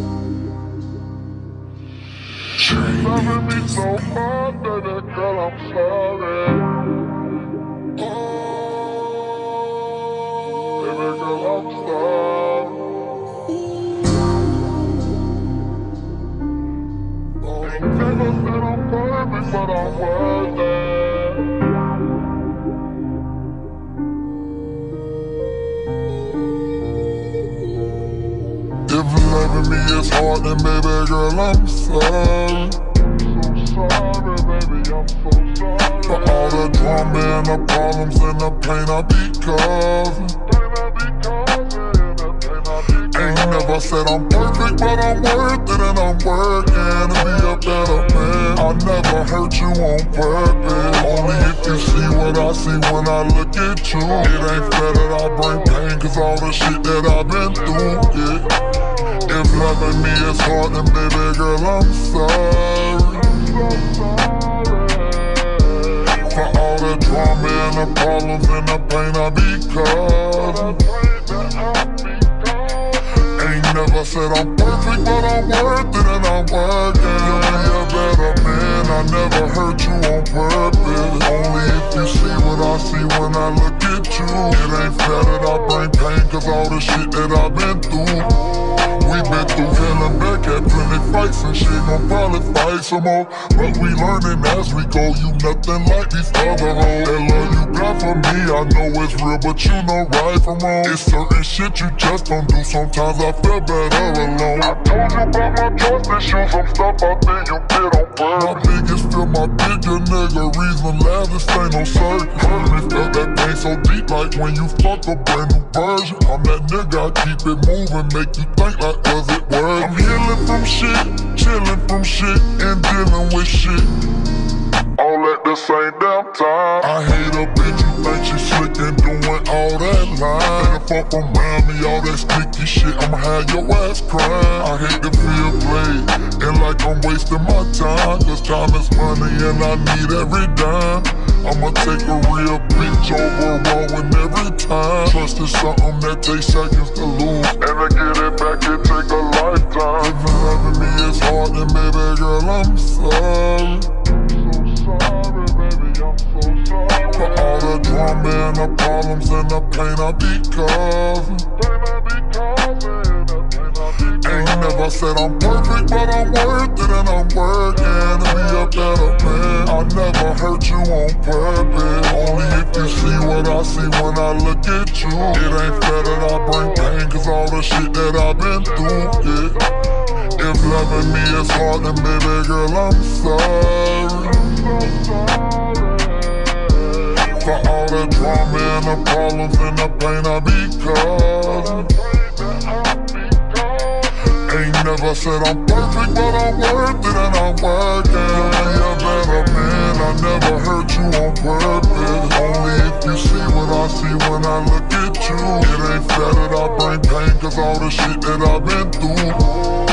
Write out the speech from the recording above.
Loving me so hard, baby girl, I'm sorry. Baby girl, I'm sorry. Ain't never said I'm perfect, but I'm worth it. If loving me is hard, then baby girl, I'm sorry. Sorry, baby, I'm so sorry. For all the drama and the problems and the pain I be causing. Ain't never said I'm perfect, but I'm worth it and I'm working to be a better man. I never hurt you on purpose, only if you see what I see when I look at you. It ain't fair that I bring pain, cause all the shit that I've been through, yeah. If loving me is hard, then baby girl, I'm sorry. For all the drama and the problems and the pain I be causing. Ain't never said I'm perfect, but I'm worth it and I'm working to be a better man. I never hurt you on purpose, only if you see what I see when I look at you. It ain't fair that I bring pain, cause all the shit that I've been through. We been through hell and back, had plenty fights and shit, gon' probably fight some more. But we learning as we go, you nothing like these other hoes. That love you got for me, I know it's real, but you know right from wrong. It's certain shit you just don't do, sometimes I feel better alone. I told you about my trust issues, some stuff I think you did on purpose. My biggest fear, my bigger nigga, reason laugh, this ain't no circus. Hurt me, felt that pain so deep, like when you fuck a brand new version. I'm that nigga, I keep it moving, make you think like, was it worth? I'm healing from shit, chilling from shit, and dealing with shit all at the same damn time. I hate a bitch who think she slick and doing all that line. Better fuck around me, all that sticky shit, I'ma have your ass crying. I hate to feel played, and like I'm wasting my time, cause time is money and I need every dime. I'ma take a real bitch over a rolling every time. Trust is something that takes seconds to lose, and to get it back it take a lifetime. If loving me is hard, then baby girl, I'm sorry. Sorry, baby, I'm so sorry. For all the drama and the problems and the pain I be causing. Ain't never said I'm perfect, but I'm worth it and I'm working to be a better man. I never hurt you on purpose, only if you see what I see when I look at you. It ain't fair that I bring pain, cause all the shit that I've been through, yeah. If loving me is hard, then baby girl, I'm sorry. For all the drama and the problems and the pain I be causing. Ain't never said I'm perfect, but I'm worth it and I'm working to be a better man. I never hurt you on purpose, only if you see what I see when I look at you. It ain't fair that I bring pain, cause all the shit that I've been through.